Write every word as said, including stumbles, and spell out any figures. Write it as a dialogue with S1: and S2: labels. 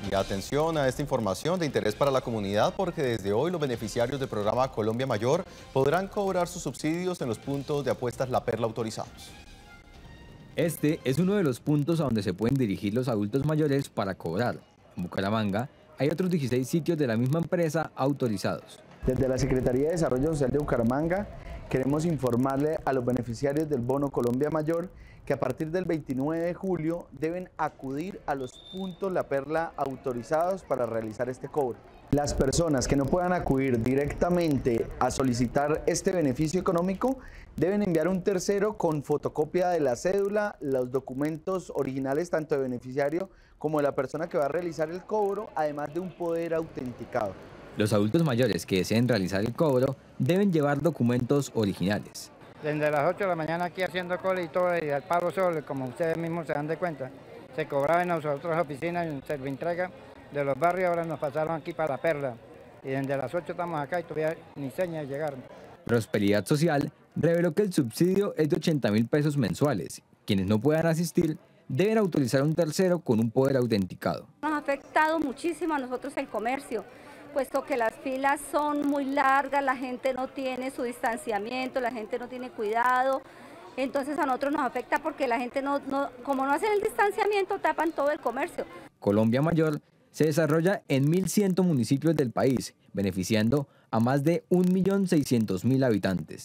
S1: Y atención a esta información de interés para la comunidad porque desde hoy los beneficiarios del programa Colombia Mayor podrán cobrar sus subsidios en los puntos de apuestas La Perla autorizados.
S2: Este es uno de los puntos a donde se pueden dirigir los adultos mayores para cobrar. En Bucaramanga hay otros dieciséis sitios de la misma empresa autorizados.
S3: Desde la Secretaría de Desarrollo Social de Bucaramanga queremos informarle a los beneficiarios del Bono Colombia Mayor que a partir del veintinueve de julio deben acudir a los puntos La Perla autorizados para realizar este cobro. Las personas que no puedan acudir directamente a solicitar este beneficio económico deben enviar un tercero con fotocopia de la cédula, los documentos originales tanto de beneficiario como de la persona que va a realizar el cobro, además de un poder autenticado.
S2: Los adultos mayores que deseen realizar el cobro deben llevar documentos originales.
S4: Desde las ocho de la mañana aquí haciendo cola y todo, y al pago solo, como ustedes mismos se dan de cuenta, se cobraba en nuestras otras oficinas en Servientrega de los barrios, ahora nos pasaron aquí para La Perla. Y desde las ocho estamos acá y todavía ni señas llegaron.
S2: Prosperidad Social reveló que el subsidio es de ochenta mil pesos mensuales. Quienes no puedan asistir deben autorizar a un tercero con un poder autenticado.
S5: Nos ha afectado muchísimo a nosotros el comercio, puesto que las filas son muy largas, la gente no tiene su distanciamiento, la gente no tiene cuidado, entonces a nosotros nos afecta porque la gente no, no como no hacen el distanciamiento, tapan todo el comercio.
S2: Colombia Mayor se desarrolla en mil cien municipios del país, beneficiando a más de un millón seiscientos mil habitantes.